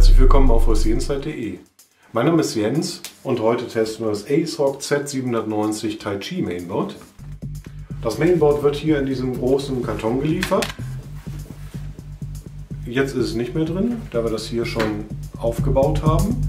Herzlich willkommen auf hosinside.de. Mein Name ist Jens und heute testen wir das ASRock Z790 Tai Chi Mainboard. Das Mainboard wird hier in diesem großen Karton geliefert. Jetzt ist es nicht mehr drin, da wir das hier schon aufgebaut haben.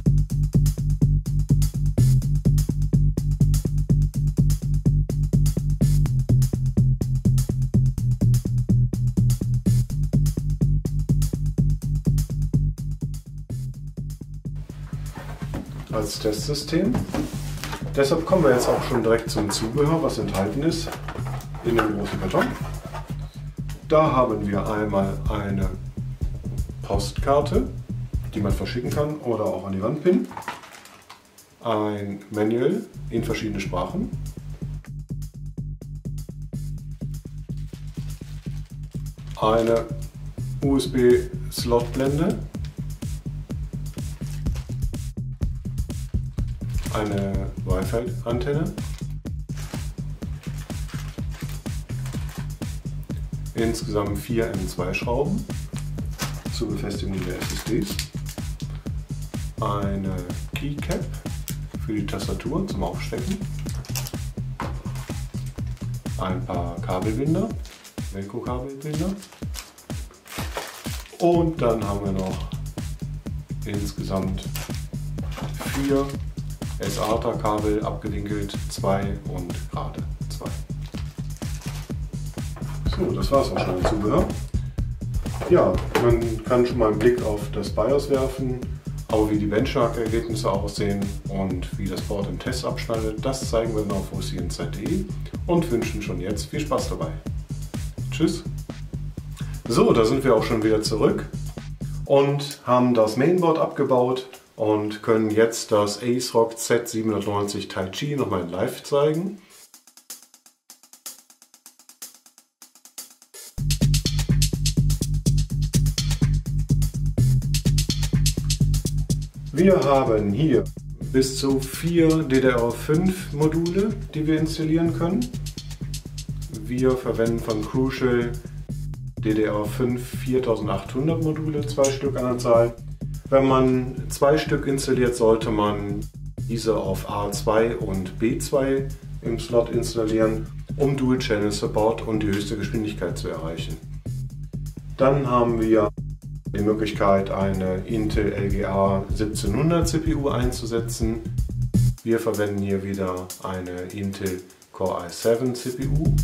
Als Testsystem. Deshalb kommen wir jetzt auch schon direkt zum Zubehör, was enthalten ist in dem großen Karton. Da haben wir einmal eine Postkarte, die man verschicken kann oder auch an die Wand pinnen. Ein Manual in verschiedenen Sprachen. Eine USB-Slotblende. Eine Wi-Fi-Antenne, insgesamt 4 M2-Schrauben zur Befestigung der SSDs, eine Keycap für die Tastatur zum Aufstecken, ein paar Kabelbinder, Velcro-Kabelbinder und dann haben wir noch insgesamt 4 SATA-Kabel, abgewinkelt 2 und gerade 2. So, das war es auch schon im Zubehör. Ja, man kann schon mal einen Blick auf das BIOS werfen, auch wie die Benchmark-Ergebnisse aussehen und wie das Board im Test abschneidet. Das zeigen wir dann auf hosinside.de und wünschen schon jetzt viel Spaß dabei. Tschüss! So, da sind wir auch schon wieder zurück und haben das Mainboard abgebaut und können jetzt das ASRock Z790 Tai Chi nochmal in Live zeigen. Wir haben hier bis zu 4 DDR5 Module, die wir installieren können. Wir verwenden von Crucial DDR5 4800 Module, 2 Stück an der Zahl. Wenn man 2 Stück installiert, sollte man diese auf A2 und B2 im Slot installieren, um Dual-Channel Support und die höchste Geschwindigkeit zu erreichen. Dann haben wir die Möglichkeit, eine Intel LGA 1700 CPU einzusetzen. Wir verwenden hier wieder eine Intel Core i7 CPU.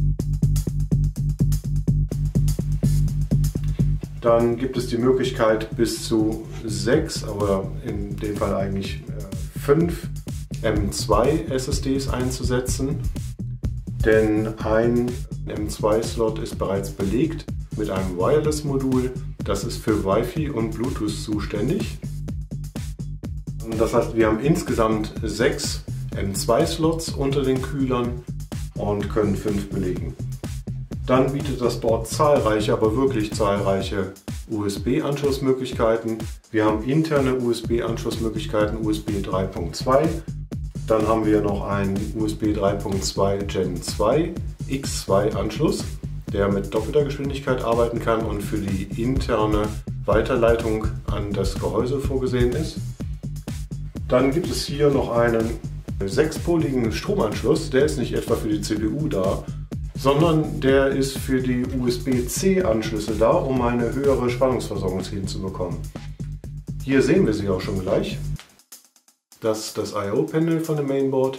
Dann gibt es die Möglichkeit bis zu 6, aber in dem Fall eigentlich 5 M2 SSDs einzusetzen, denn ein M2-Slot ist bereits belegt mit einem Wireless-Modul, das ist für Wi-Fi und Bluetooth zuständig. Das heißt, wir haben insgesamt 6 M2-Slots unter den Kühlern und können 5 belegen. Dann bietet das Board zahlreiche, aber wirklich zahlreiche USB-Anschlussmöglichkeiten. Wir haben interne USB-Anschlussmöglichkeiten USB 3.2. Dann haben wir noch einen USB 3.2 Gen 2 X2 Anschluss, der mit doppelter Geschwindigkeit arbeiten kann und für die interne Weiterleitung an das Gehäuse vorgesehen ist. Dann gibt es hier noch einen 6-poligen Stromanschluss, der ist nicht etwa für die CPU da, sondern der ist für die USB-C-Anschlüsse da, um eine höhere Spannungsversorgung hinzubekommen. Hier sehen wir sie auch schon gleich. Das ist das I/O-Panel von dem Mainboard.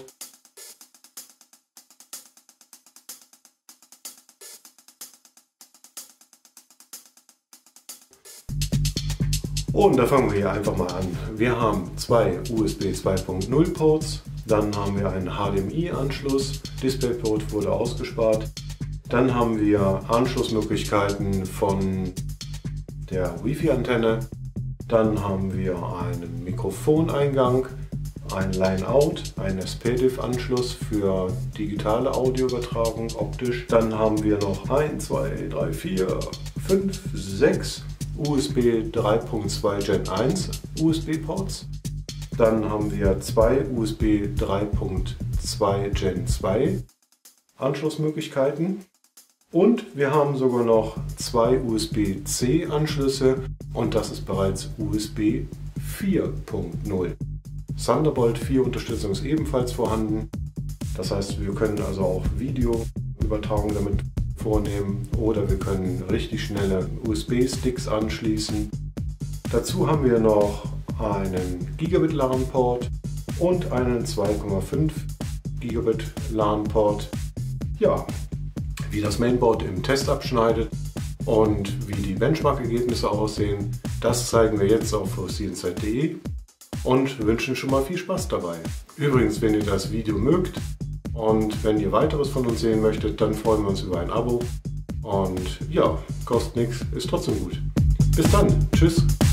Und da fangen wir hier einfach mal an. Wir haben 2 USB 2.0 Ports. Dann haben wir einen HDMI-Anschluss, DisplayPort wurde ausgespart. Dann haben wir Anschlussmöglichkeiten von der Wi-Fi-Antenne. Dann haben wir einen Mikrofoneingang, ein Line-Out, einen SPDIF-Anschluss für digitale Audioübertragung optisch. Dann haben wir noch 1, 2, 3, 4, 5, 6 USB 3.2 Gen 1 USB-Ports. Dann haben wir 2 USB 3.2 Gen 2 Anschlussmöglichkeiten. Und wir haben sogar noch 2 USB-C Anschlüsse und das ist bereits USB 4.0. Thunderbolt 4 Unterstützung ist ebenfalls vorhanden. Das heißt, wir können also auch Videoübertragung damit vornehmen oder wir können richtig schnelle USB-Sticks anschließen. Dazu haben wir noch einen Gigabit LAN-Port und einen 2,5 Gigabit LAN-Port. Ja, wie das Mainboard im Test abschneidet und wie die Benchmark-Ergebnisse aussehen, das zeigen wir jetzt auf FluxInsight.de und wünschen schon mal viel Spaß dabei. Übrigens, wenn ihr das Video mögt und wenn ihr weiteres von uns sehen möchtet, dann freuen wir uns über ein Abo. Und ja, kostet nichts, ist trotzdem gut. Bis dann, tschüss!